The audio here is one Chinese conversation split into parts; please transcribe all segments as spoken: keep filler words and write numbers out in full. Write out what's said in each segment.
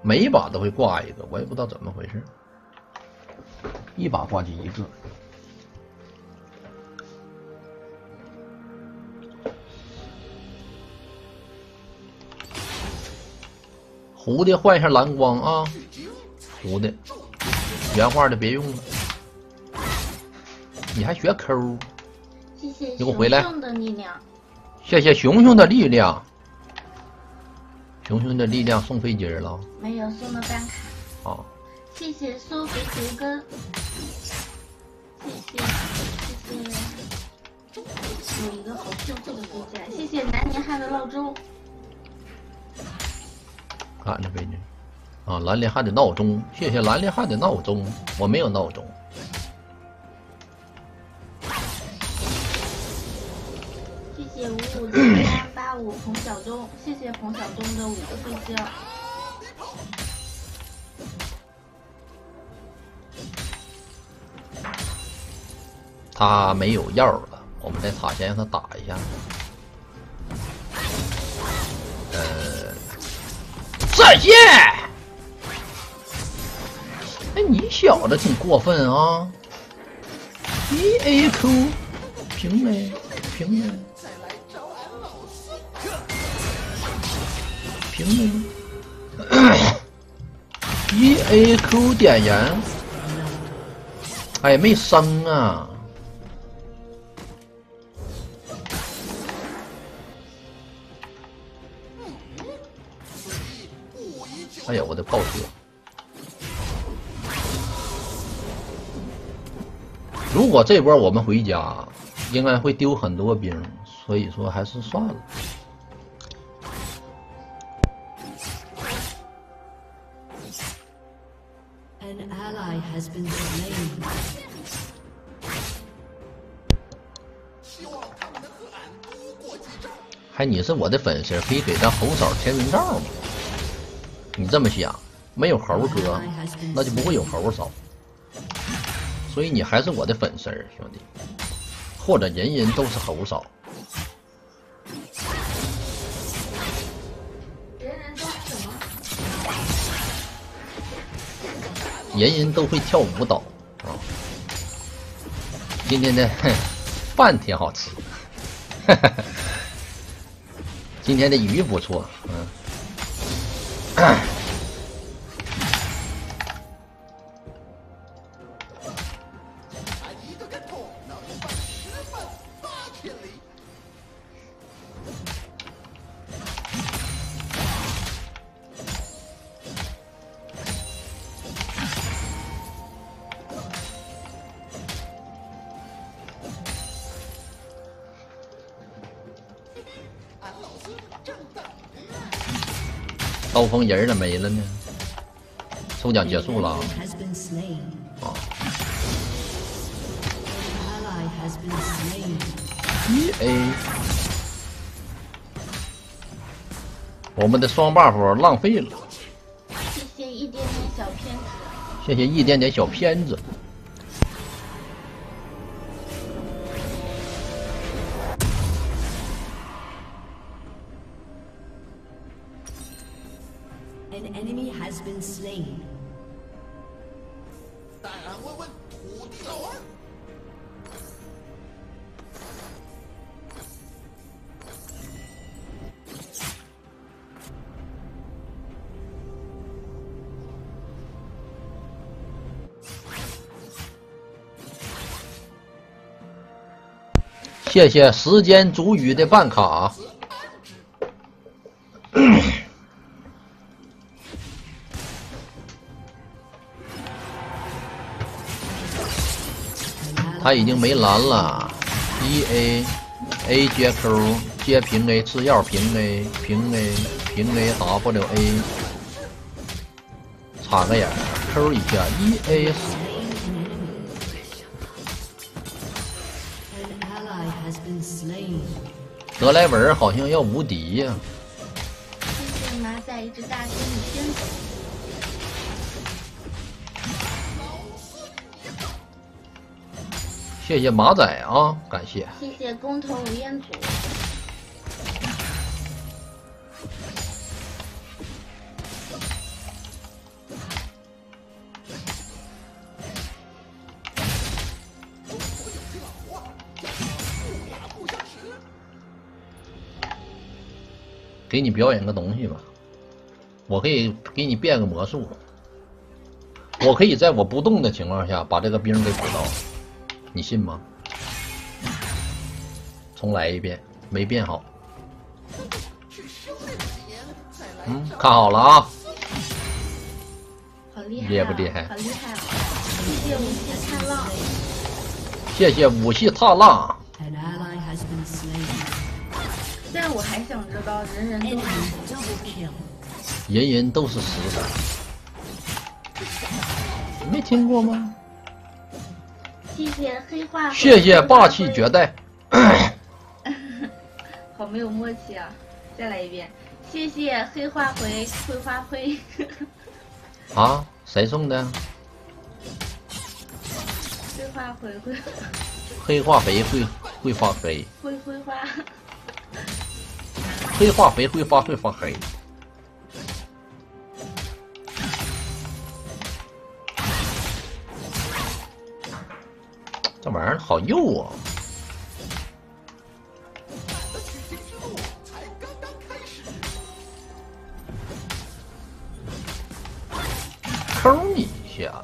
每一把都会挂一个，我也不知道怎么回事，一把挂就一个。胡的换一下蓝光啊，胡的，原画的别用了。你还学抠？ 谢谢你给我回来！ 熊熊的力量， 谢谢熊熊的力量。熊熊的力量送飞机了？ 没有送了办卡。 哦。 谢谢苏肥肥哥，谢谢谢谢，有一个好秀秀的飞机，谢谢南宁汉的闹钟。 看着美女啊，蓝连汉的闹钟，谢谢蓝连汉的闹钟，我没有闹钟。 谢谢五五零三八五彭小东，谢谢彭小东的五个飞机。 他没有药了，我们在塔前让他打一下。呃，再见。哎，你小子挺过分啊 ！E A Q， 平没？平没？平没 ？E A Q 点燃。哎，没升啊！哎呀，我的炮车！如果这波我们回家，应该会丢很多兵，所以说还是算了。 An ally has been slain. 还你是我的粉丝，可以给咱猴嫂签名照吗？你这么想，没有猴哥，那就不会有猴嫂。所以你还是我的粉丝，兄弟，或者人人都是猴嫂。 人人都是什么？ 人人都会跳舞蹈啊！今天的饭挺好吃，今天的鱼不错，嗯。刀锋人儿咋没了呢？抽奖结束了啊！啊 ！E A， 我们的双 buff 浪费了。 谢谢一点点小偏执。 谢谢一点点小偏子。 An enemy has been slain. 但问问土地老二。 谢谢时间煮雨的办卡。他已经没蓝了 ，E A A 接 Q 接平 A 吃药平 A 平 A 平 A W A 插个眼 Q 一下 E A 死。德莱文好像要无敌呀、啊！ 谢谢马仔一只大仙女仙子。 谢谢马仔啊，感谢。 谢谢公投吴彦祖。 给你表演个东西吧，我可以给你变个魔术，我可以在我不动的情况下把这个兵给补到，你信吗？重来一遍，没变好。嗯，看好了啊。 好厉害、啊！ 厉不厉害？ 好厉害、啊！谢谢无锡踏浪。 谢谢武器踏浪。 但我还想知道，人人都是人人都是死的，没听过吗？ 谢谢黑化。 谢谢霸气绝代。 好没有默契啊！再来一遍。谢谢黑化回会花灰。 啊？谁送的？ 黑化回会。 黑化肥会会发黑。 会会花。 黑化肥会发会发黑。这玩意儿好幼啊！抠你一下，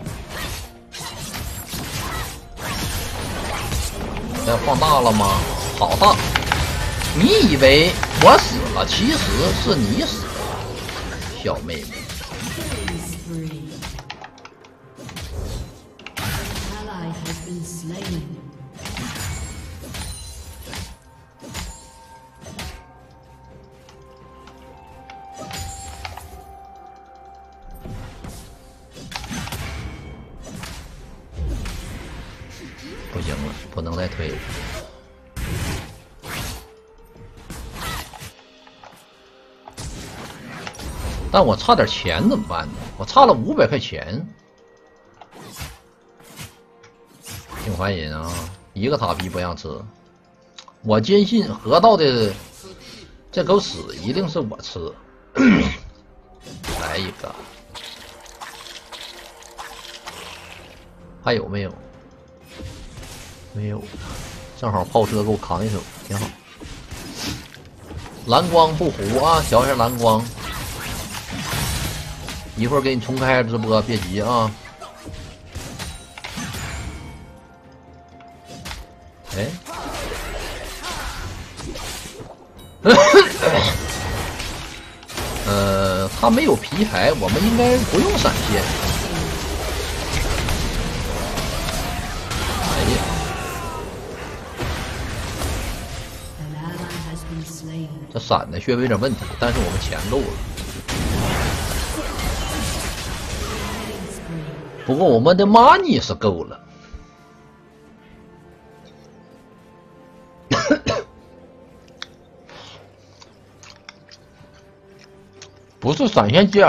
要放大了吗？好大！你以为我死了，其实是你死了，小妹妹。不行了，不能再推了。但我差点钱怎么办呢？我差了五百块钱。挺烦人啊！一个塔皮不让吃，我坚信河道的这狗屎一定是我吃。来一个，还有没有？没有，正好炮车给我扛一手，挺好。蓝光不糊啊，调一下蓝光。一会儿给你重开直播，别急啊。哎，呃，他没有皮牌，我们应该不用闪现。哎呀，这闪的稍微有点问题，但是我们钱够了。不过我们的 money 是够了。不是闪现价，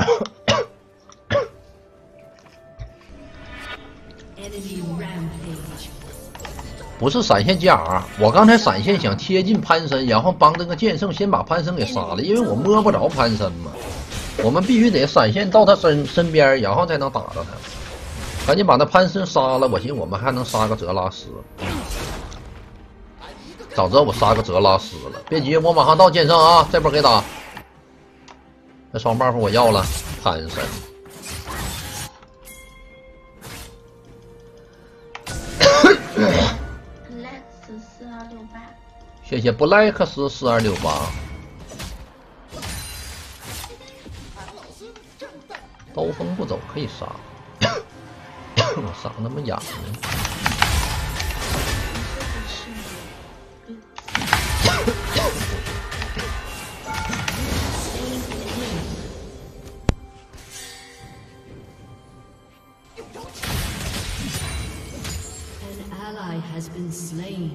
不是闪现价。我刚才闪现想贴近潘森，然后帮这个剑圣先把潘森给杀了，因为我摸不着潘森嘛。我们必须得闪现到他身身边，然后才能打着他。赶紧把那潘森杀了，我寻思我们还能杀个泽拉斯。早知道我杀个泽拉斯了。别急，我马上到剑圣啊，这波给打。那双 buff 我要了，潘森。 Alex 四二六八， 谢谢布莱克斯四二六八。刀锋不走可以杀，我伤那么痒呢。 Has been slain.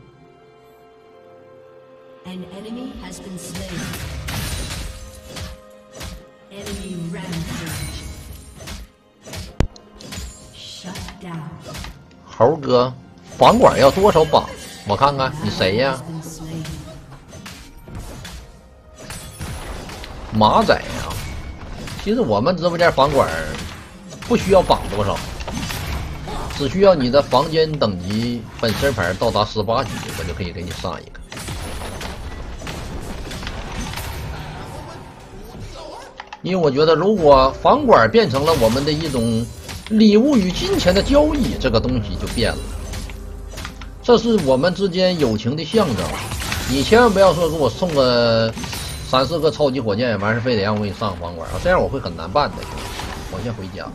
An enemy has been slain. Enemy rampage. Shut down. 猴哥，房管要多少榜？我看看你谁呀？马仔呀！其实我们直播间房管不需要榜多少。只需要你的房间等级本身牌到达十八级，我就可以给你上一个。 因为我觉得，如果房管变成了我们的一种礼物与金钱的交易，这个东西就变了。这是我们之间友情的象征。你千万不要说给我送个三四个超级火箭，完事非得让我给你上房管啊，这样我会很难办的。我先回家。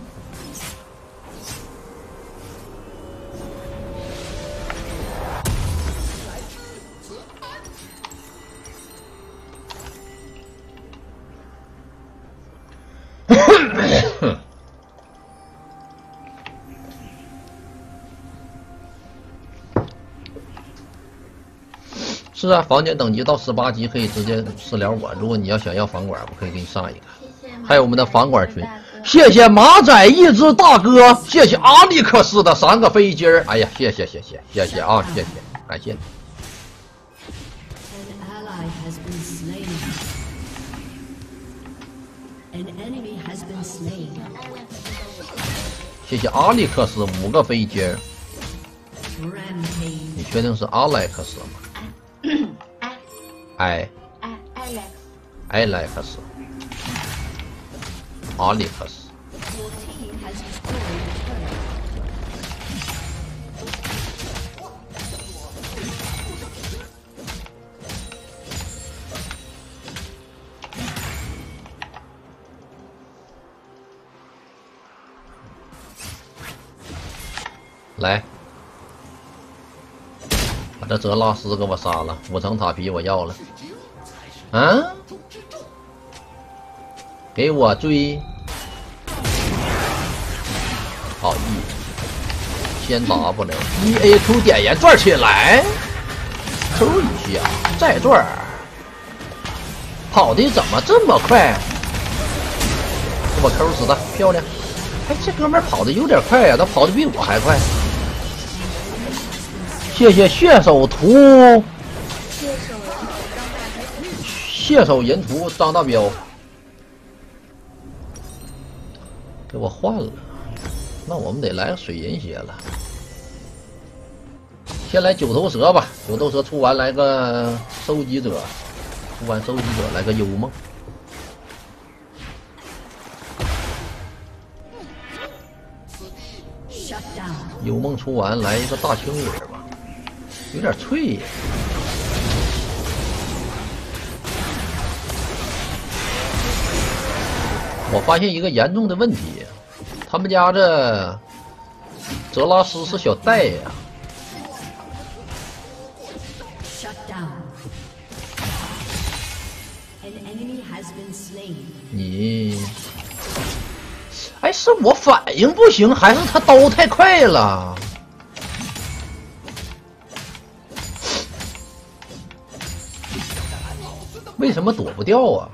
是啊，房间等级到十八级可以直接私聊我。如果你要想要房管，我可以给你上一个。 谢谢还有我们的房管群，谢谢马仔一只大哥，谢谢阿历克斯的三个飞机儿。哎呀，谢谢谢谢谢谢啊，谢谢，感谢。 An ally has been slain. An enemy has been slain. 谢谢阿历克斯五个飞机儿。 Rampage. 你确定是阿莱克斯吗？ 哎艾哎 Alex， 艾莱克斯，阿历克斯。 Your team has destroyed a turret. 来，把这泽拉斯给我杀了，五层塔皮我要了。啊？给我追！好意，先 W E A Q 点烟转起来，抽一下，再转。跑的怎么这么快？给我抠死他，漂亮！哎，这哥们儿跑的有点快呀，他跑的比我还快。谢谢血手图，血手人图张大彪，给我换了，那我们得来个水银鞋了。先来九头蛇吧，九头蛇出完来个收集者，出完收集者来个幽梦。 幽梦出完来一个大青影吧，有点脆呀。我发现一个严重的问题，他们家这泽拉斯是小戴呀。你。 哎，是我反应不行，还是他刀太快了？为什么躲不掉啊？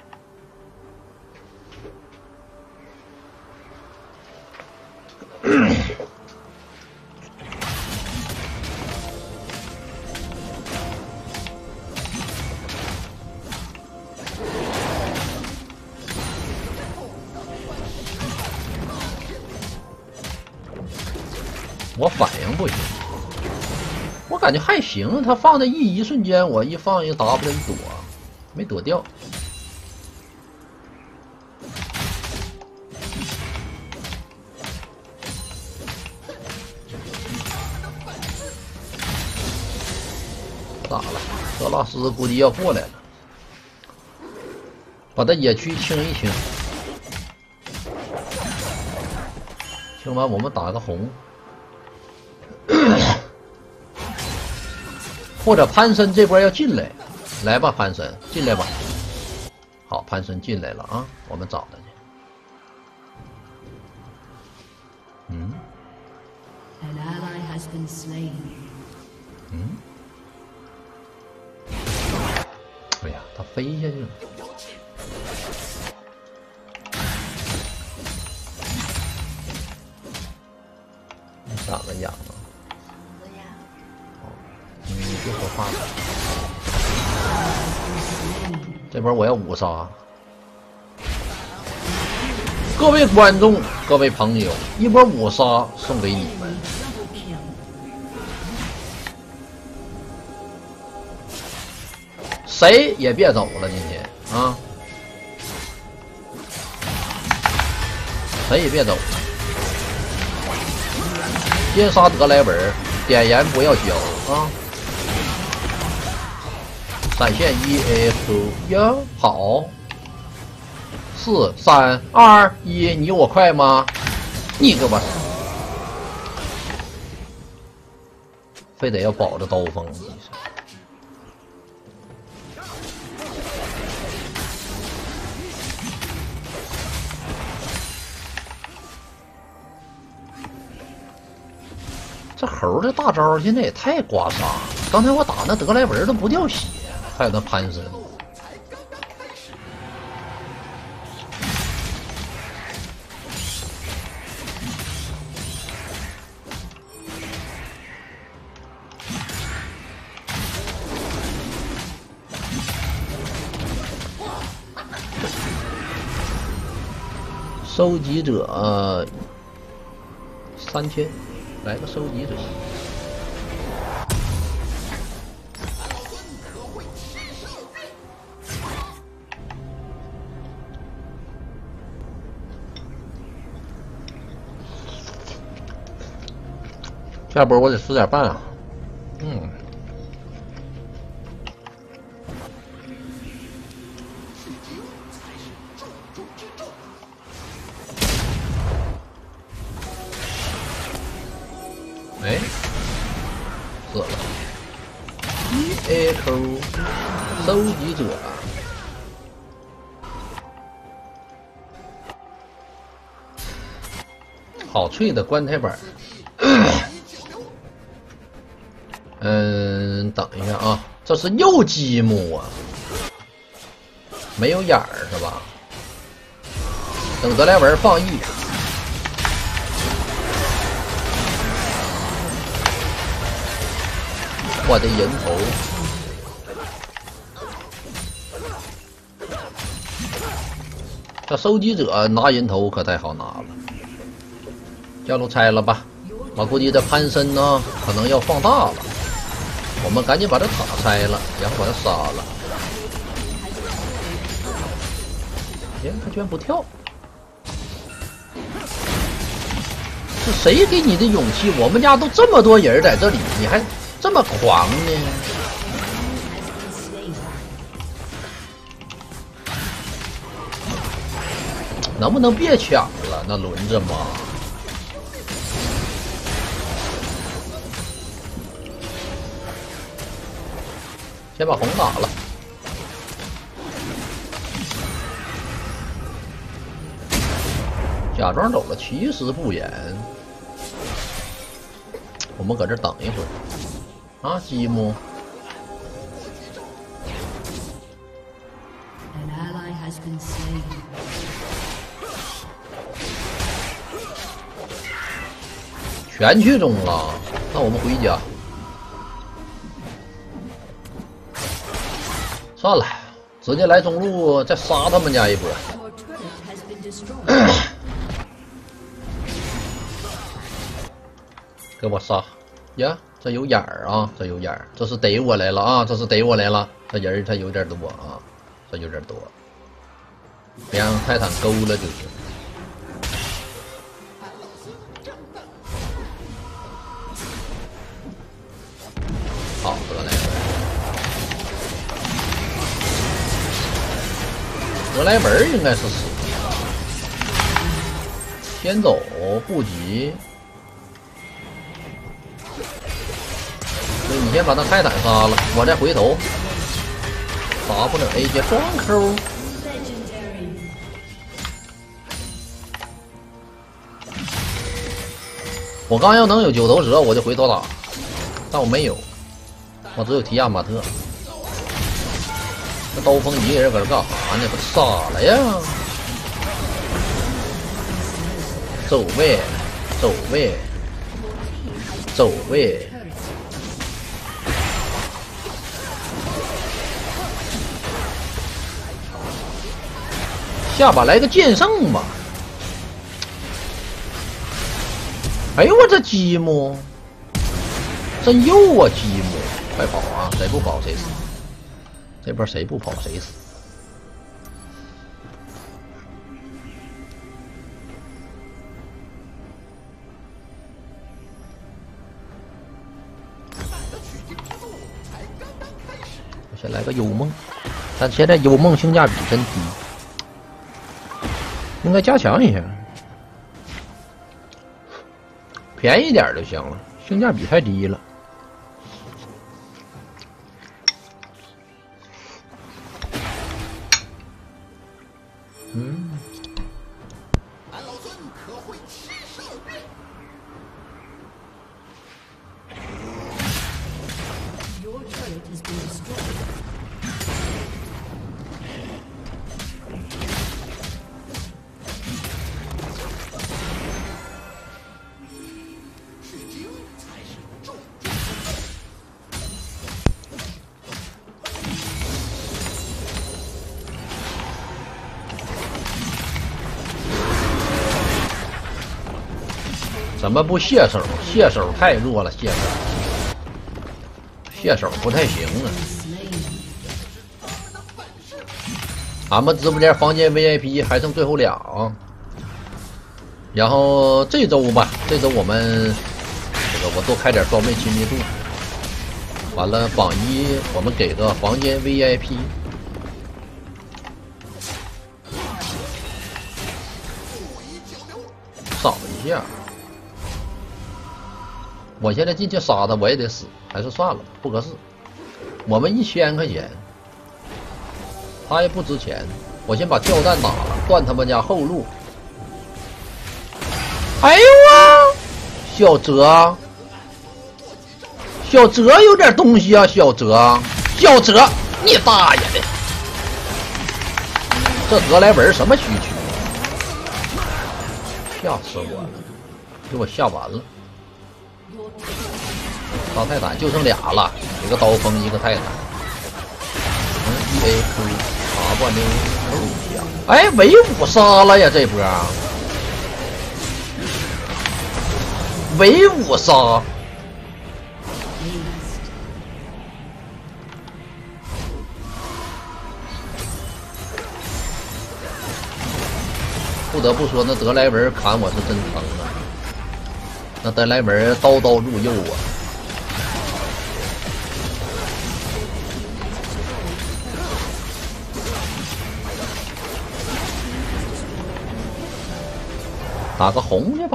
我反应不行，我感觉还行。他放的 E 一瞬间，我一放一个 W 一躲，没躲掉。咋了？泽拉斯估计要过来了，把他野区清一清，清完我们打个红。 或者潘森这波要进来，来吧，潘森进来吧。好，潘森进来了啊，我们找他去。嗯。嗯。哎呀，他飞下去了。你咋个养啊？ 你别说话了，这边我要五杀。各位观众、各位朋友，一波五杀送给你们。谁也别走了，今天啊！ 谁也别走。先杀德莱文，点燃不要交啊！闪现一 A Q 呀，好。四三二一，你有我快吗？你给我，非得要保着刀锋。这猴的大招现在也太刮痧了，刚才我打那德莱文都不掉血，还有那潘森。收集者、呃、三千。来个收集者，下波我得吃点饭啊。嗯，哎，死了 ！E A Q 收集者，好脆的棺材板。嗯，等一下啊，这是右积木啊，没有眼儿是吧？等德莱文放逸。我的人头，这收集者拿人头可太好拿了。下路拆了吧，我估计这潘森呢可能要放大了，我们赶紧把这塔拆了，然后把他杀了。耶，他居然不跳！是谁给你的勇气？我们家都这么多人在这里，你还这么狂呢？能不能别抢了？那轮着吗？先把红打了。假装走了，其实不远。我们搁这等一会儿啊，积木。全去中了，那我们回家。算了，直接来中路再杀他们家一波。给我杀呀！这有眼儿啊，这有眼儿，这是逮我来了啊！这是逮我来了，这人他有点多啊，这有点多，别让泰坦勾了就是。好，德莱文，德莱文应该是死，先走不急。你先把那泰坦杀了，我再回头。W A 接双 Q。我刚要能有九头蛇，我就回头打，但我没有，我只有提亚马特。这刀锋一个人搁这干啥呢？把他杀了呀！走位，走位，走位。下把来个剑圣吧！哎呦我这积木真幼啊！积木，快跑啊！谁不跑谁死！这波谁不跑谁死！ 买个幽梦，但现在幽梦性价比真低，应该加强一下，便宜点就行了，性价比太低了。嗯。 俺老孙可会七射变。 Your turret has been destroyed. 至今才是重点。 怎么不卸手？卸手太弱了，卸手，卸手不太行啊。俺们直播间房间 V I P 还剩最后俩啊。然后这周吧，这周我们这个我多开点装备亲密度。完了，榜一我们给个房间 V I P。扫一下。 我现在进去杀他，我也得死，还是算了，不合适。我们一千块钱，他也不值钱。我先把跳弹打了，断他们家后路。哎呦啊，小泽，小泽有点东西啊，小泽，小泽，你大爷的！这德莱文什么区区？吓死我了，给我吓完了。 大泰坦就剩俩了，一个刀锋，一个泰坦。嗯 ，E A Q， 打不溜一下。哎，唯五杀了呀，这波！唯五杀。不得不说，那德莱文砍我是真疼啊！那德莱文刀刀入肉啊！ 打个红去吧。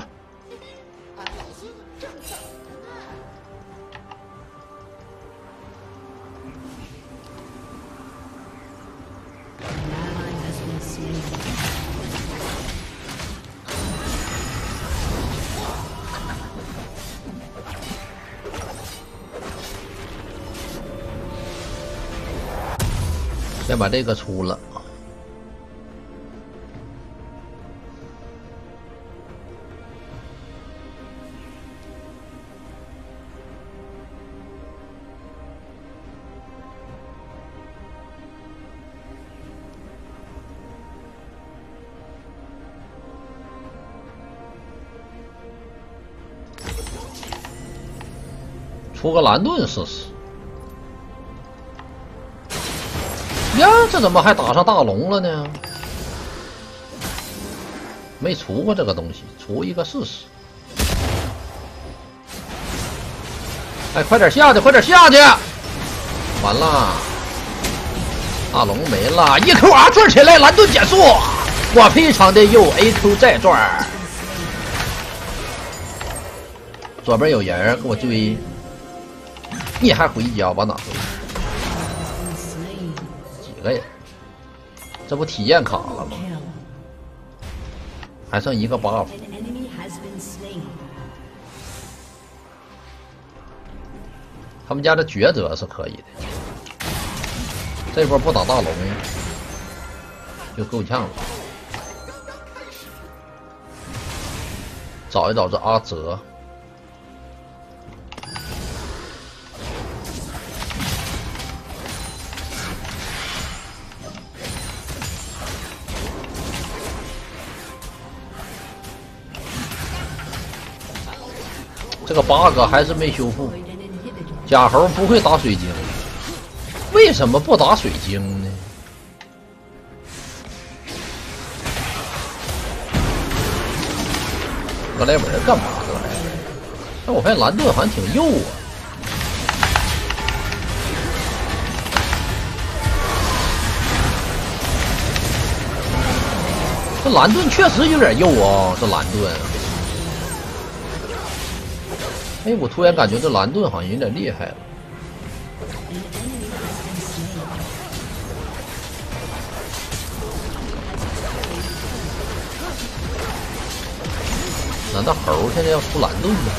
先把这个出了。 出个蓝盾试试。呀，这怎么还打上大龙了呢？没出过这个东西，出一个试试。哎，快点下去，快点下去！完了，大龙没了 ，E Q R 转起来，蓝盾减速，我非常的右 A Q 再转。左边有人给我追。 你还回家？往哪回？几个呀？这不体验卡了吗？还剩一个 buff。他们家的抉择是可以的。这波不打大龙就够呛了。找一找这阿泽。 这个 bug 还是没修复。假猴不会打水晶，为什么不打水晶呢？格莱文干嘛格莱文？但我发现蓝盾好像挺右啊。 这蓝盾确实有点肉啊，这蓝盾。哎，我突然感觉这蓝盾好像有点厉害了。难道猴现在要出蓝盾吗？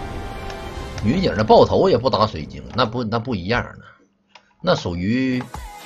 女警的爆头也不打水晶，那不那不一样呢，那属于